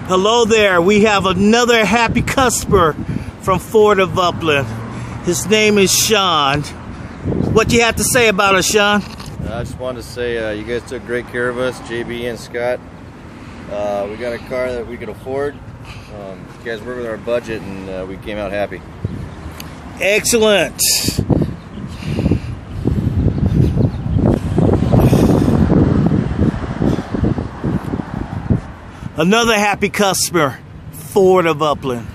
Hello there, we have another happy customer from Ford of Upland. His name is Sean. What do you have to say about us, Sean? I just wanted to say you guys took great care of us, JB and Scott. We got a car that we could afford. You guys worked with our budget and we came out happy. Excellent. Another happy customer, Ford of Upland.